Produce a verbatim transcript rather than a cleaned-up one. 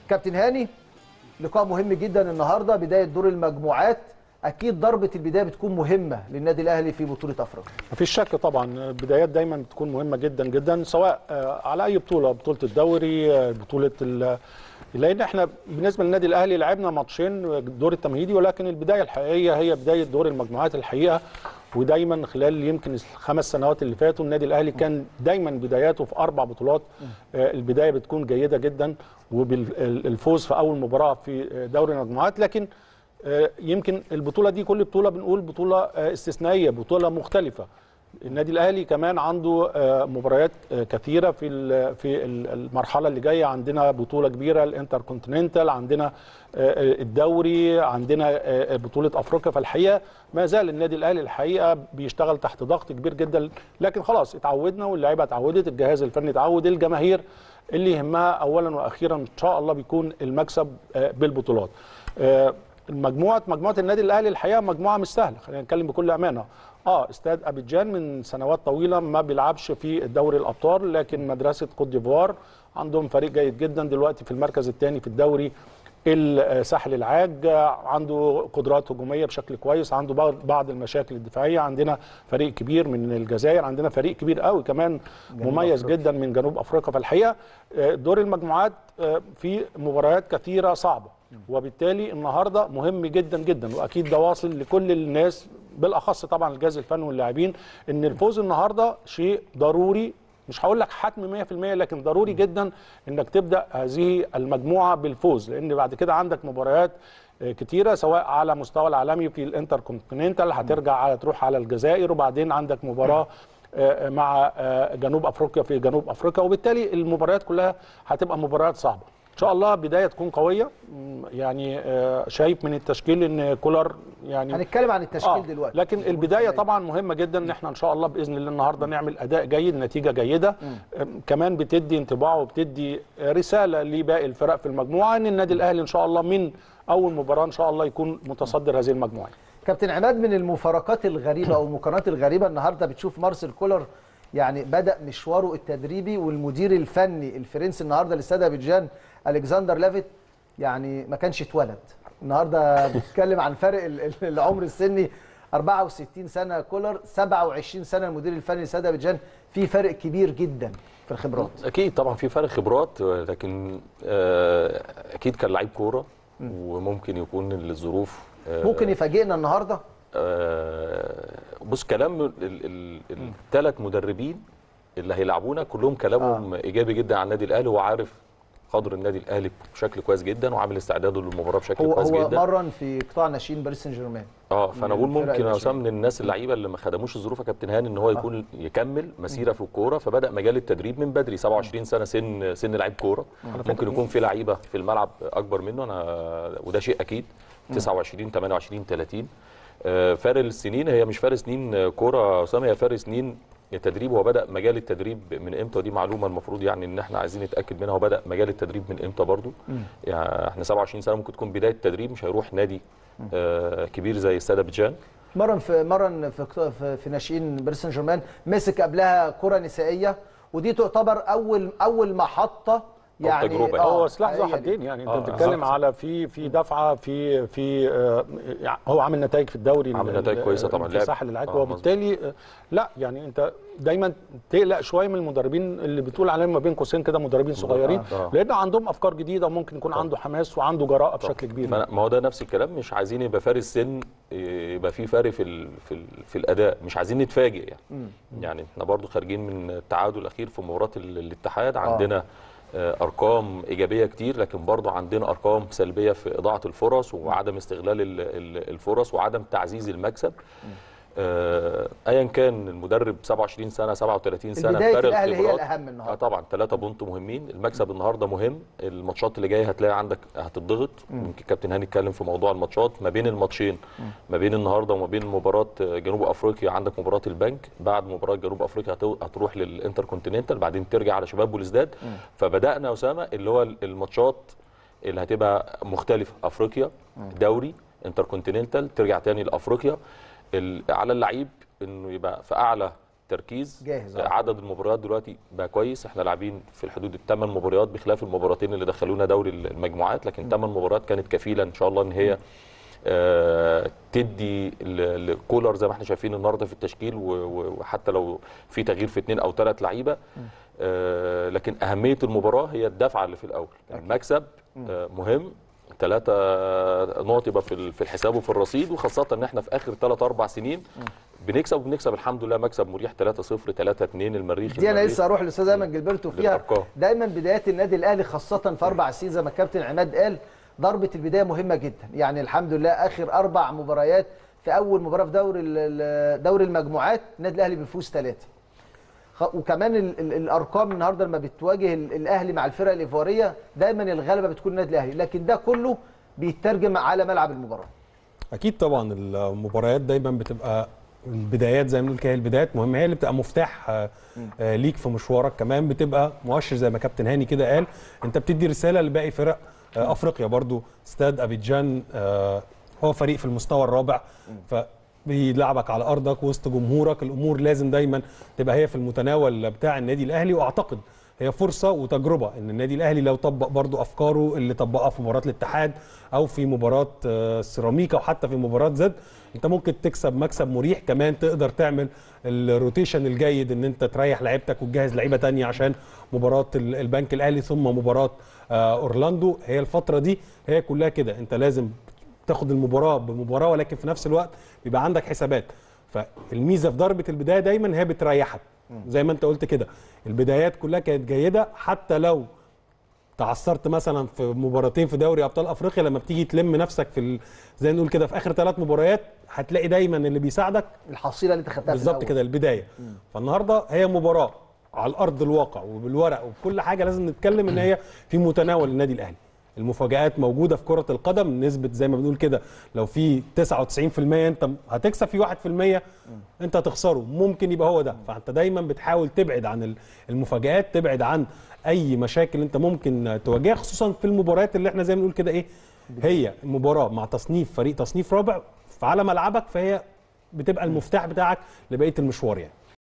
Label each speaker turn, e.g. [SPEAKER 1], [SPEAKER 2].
[SPEAKER 1] كابتن هاني، لقاء مهم جدا النهارده، بدايه دور المجموعات، اكيد ضربه البدايه بتكون مهمه للنادي الاهلي في بطوله افريقيا.
[SPEAKER 2] مفيش شك طبعا، البدايات دايما بتكون مهمه جدا جدا، سواء على اي بطوله، بطوله الدوري، بطوله ال... لان احنا بالنسبه للنادي الاهلي لعبنا ماتشين الدور التمهيدي، ولكن البدايه الحقيقيه هي بدايه دور المجموعات الحقيقه. ودايما خلال يمكن الخمس سنوات اللي فاتوا النادي الاهلي كان دايما بداياته في اربع بطولات البدايه بتكون جيده جدا، وبالفوز في اول مباراه في دوري المجموعات. لكن يمكن البطوله دي كل بطوله بنقول بطوله استثنائيه، بطوله مختلفه. النادي الاهلي كمان عنده مباريات كثيره في في المرحله اللي جايه، عندنا بطوله كبيره الانتر كونتيننتال، عندنا الدوري، عندنا بطوله افريقيا. فالحقيقه ما زال النادي الاهلي الحقيقه بيشتغل تحت ضغط كبير جدا، لكن خلاص اتعودنا واللعيبه اتعودت، الجهاز الفني اتعود، الجماهير اللي يهمها اولا واخيرا ان شاء الله بيكون المكسب بالبطولات. المجموعه مجموعه النادي الاهلي الحقيقه مجموعه مش سهله، خلينا نتكلم بكل امانه. اه استاد ابيجان من سنوات طويله ما بيلعبش في الدوري الابطال، لكن مدرسه كوت ديفوار عندهم فريق جيد جدا دلوقتي في المركز الثاني في الدوري. الساحل العاج عنده قدرات هجوميه بشكل كويس، عنده بعض المشاكل الدفاعيه. عندنا فريق كبير من الجزائر، عندنا فريق كبير قوي كمان مميز أفريقيا. جدا من جنوب افريقيا. فالحقيقه دور المجموعات في مباريات كثيره صعبه، وبالتالي النهارده مهم جدا جدا، واكيد ده واصل لكل الناس بالاخص طبعا الجهاز الفني واللاعبين، ان الفوز النهارده شيء ضروري. مش هقول لك حتم مية في المية، لكن ضروري جدا انك تبدا هذه المجموعه بالفوز، لان بعد كده عندك مباريات كتيره سواء على مستوى العالمي في الانتر كونتيننتال، هترجع على تروح على الجزائر، وبعدين عندك مباراه مع جنوب افريقيا في جنوب افريقيا، وبالتالي المباريات كلها هتبقى مباريات صعبه. ان شاء الله بدايه تكون قويه. يعني شايف من التشكيل ان كولر يعني
[SPEAKER 1] هنتكلم عن التشكيل آه. دلوقتي،
[SPEAKER 2] لكن البدايه طبعا مهمه جدا ان احنا ان شاء الله باذن الله النهارده نعمل اداء جيد، نتيجه جيده. م. كمان بتدي انطباع وبتدي رساله لباقي الفرق في المجموعه ان النادي الاهلي ان شاء الله من اول مباراه ان شاء الله يكون متصدر هذه المجموعه.
[SPEAKER 1] كابتن عماد، من المفارقات الغريبه او المقارنات الغريبه النهارده بتشوف مارسيل كولر يعني بدا مشواره التدريبي، والمدير الفني الفرنسي النهارده لاستاد ابيجان الكسندر لافيت يعني ما كانش اتولد. النهارده بنتكلم عن فرق العمر السني، أربعة وستين سنه كولر، سبعة وعشرين سنه المدير الفني لاستاد ابيجان، في فرق كبير جدا في الخبرات.
[SPEAKER 3] اكيد طبعا في فرق خبرات، لكن اكيد كان لعيب كوره وممكن يكون الظروف
[SPEAKER 1] ممكن يفاجئنا النهارده.
[SPEAKER 3] بص، كلام الثلاث مدربين اللي هيلعبونا كلهم كلامهم آه. ايجابي جدا عن النادي الاهلي، وعارف قدر النادي الاهلي بشكل كويس جدا، وعامل استعداده للمباراه بشكل
[SPEAKER 1] هو
[SPEAKER 3] كويس
[SPEAKER 1] هو
[SPEAKER 3] جدا.
[SPEAKER 1] هو مرن في قطاع ناشئين باريس سان جيرمان.
[SPEAKER 3] اه فانا بقول ممكن يا اسامه من الناس اللعيبه اللي ما خدموش الظروف يا كابتن هاني ان هو يكون آه. يكمل مسيره في الكوره، فبدا مجال التدريب من بدري. سبعة وعشرين سنه سن سن لعيب كوره. ممكن يكون في لعيبه في الملعب اكبر منه، انا وده شيء اكيد. تسعة وعشرين ثمانية وعشرين ثلاثين فارق السنين، هي مش فارق سنين كوره اسامه، هي فارق سنين التدريب. هو بدا مجال التدريب من امتى؟ ودي معلومه المفروض يعني ان احنا عايزين نتاكد منها. هو بدا مجال التدريب من امتى برضو؟ يعني احنا سبعة وعشرين سنه ممكن تكون بدايه التدريب، مش هيروح نادي آه كبير زي استاد ابيجان.
[SPEAKER 1] مرن في مرن في في, في ناشئين باريس سان جيرمان، مسك قبلها كره نسائيه، ودي تعتبر اول اول محطه يعني
[SPEAKER 3] تجربه.
[SPEAKER 2] آه هو سلاح ذو حدين، يعني انت آه بتتكلم آه على في في دفعه في في آه يعني هو عامل نتائج في الدوري،
[SPEAKER 3] عامل نتائج كويسه طبعا
[SPEAKER 2] في الساحل العاج، آه وبالتالي آه لا يعني انت دايما تقلق شويه من المدربين اللي بتقول عليهم ما بين قوسين كده مدربين صغيرين، آه لان عندهم افكار جديده وممكن يكون طبعا عنده حماس وعنده جراءه بشكل كبير.
[SPEAKER 3] ما هو ده نفس الكلام، مش عايزين يبقى فارق السن يبقى في فرق في ال في, ال في الاداء، مش عايزين نتفاجئ يعني. مم. يعني احنا برضو خارجين من التعادل الاخير في مباراه الاتحاد، عندنا آه. ارقام ايجابيه كتير، لكن برضه عندنا ارقام سلبيه في اضاعه الفرص وعدم استغلال الفرص وعدم تعزيز المكسب. آه ايا كان المدرب سبعة وعشرين سنه سبعة وثلاثين سنه،
[SPEAKER 1] بدايه الاهلي هي الاهم النهارده.
[SPEAKER 3] آه طبعا ثلاثة بونت مهمين، المكسب النهارده مهم. الماتشات اللي جايه هتلاقي عندك هتضغط، يمكن كابتن هاني اتكلم في موضوع الماتشات ما بين الماتشين، ما بين النهارده وما بين مباراه جنوب افريقيا. عندك مباراه البنك، بعد مباراه جنوب افريقيا هتروح للانتر كونتيننتال، بعدين ترجع على شباب بوليسداد. فبدانا اسامه اللي هو الماتشات اللي هتبقى مختلفه، افريقيا، دوري، انتر كونتيننتال، ترجع تاني لافريقيا. على اللعيب انه يبقى في اعلى تركيز
[SPEAKER 1] جاهز.
[SPEAKER 3] عدد المباريات دلوقتي بقى كويس، احنا لاعبين في الحدود الثمان مباريات بخلاف المباراتين اللي دخلونا دوري المجموعات، لكن ثمان مباريات كانت كفيله ان شاء الله ان هي آه تدي الكولر زي ما احنا شايفين النهارده في التشكيل، وحتى لو في تغيير في اثنين او ثلاث لعيبه، آه لكن اهميه المباراه هي الدفعه اللي في الاول. المكسب آه مهم، ثلاثة نقط يبقى في في الحساب وفي الرصيد، وخاصة ان احنا في اخر ثلاث اربع سنين بنكسب وبنكسب الحمد لله مكسب مريح ثلاثة صفر ثلاثة اثنين المريخ.
[SPEAKER 1] دي انا لسه اروح للاستاذ ايمن جilberto فيها. دايما بدايات النادي الاهلي خاصة في اربع سنين زي ما الكابتن عماد قال، ضربة البداية مهمة جدا. يعني الحمد لله اخر اربع مباريات، في اول مباراة في دوري دوري المجموعات النادي الاهلي بيفوز ثلاثة. وكمان ال ال الارقام النهارده لما بتواجه الاهلي مع الفرق الايفواريه دايما الغلبه بتكون النادي الاهلي، لكن ده كله بيترجم على ملعب المباراه.
[SPEAKER 4] اكيد طبعا المباريات دايما بتبقى البدايات زي ما بنقول كده، البدايات مهمه، هي اللي بتبقى مفتاح ليك في مشوارك، كمان بتبقى مؤشر زي ما كابتن هاني كده قال، انت بتدي رساله لباقي فرق افريقيا. برضو استاد ابيجان هو فريق في المستوى الرابع، ف بيلعبك على ارضك وسط جمهورك، الامور لازم دايما تبقى هي في المتناول بتاع النادي الاهلي. واعتقد هي فرصه وتجربه ان النادي الاهلي لو طبق برضو افكاره اللي طبقها في مباراه الاتحاد او في مباراه سيراميكا وحتى في مباراه زد، انت ممكن تكسب مكسب مريح. كمان تقدر تعمل الروتيشن الجيد ان انت تريح لعيبتك وتجهز لعيبه ثانيه عشان مباراه البنك الاهلي ثم مباراه اورلاندو. هي الفتره دي هي كلها كده، انت لازم تاخد المباراه بمباراه، ولكن في نفس الوقت بيبقى عندك حسابات. فالميزه في ضربه البدايه دايما هي بتريحك زي ما انت قلت كده، البدايات كلها كانت جيده، حتى لو تعثرت مثلا في مباراتين في دوري ابطال افريقيا، لما بتيجي تلم نفسك في زي ما نقول كده في اخر ثلاث مباريات هتلاقي دايما اللي بيساعدك
[SPEAKER 1] الحصيله اللي انت خدتها
[SPEAKER 4] بالظبط كده البدايه. مم. فالنهارده هي مباراه على الارض الواقع وبالورق وبكل حاجه، لازم نتكلم ان هي في متناول النادي الاهلي. المفاجآت موجودة في كرة القدم، نسبة زي ما بنقول كده، لو في تسعة وتسعين في المية انت هتكسب، في واحد في المية انت هتخسره، ممكن يبقى هو ده. فانت دايما بتحاول تبعد عن المفاجآت، تبعد عن اي مشاكل انت ممكن تواجهها، خصوصا في المباريات اللي احنا زي ما بنقول كده ايه، هي المباراة مع تصنيف فريق تصنيف رابع على ملعبك، فهي بتبقى المفتاح بتاعك لبقية المشوار يعني.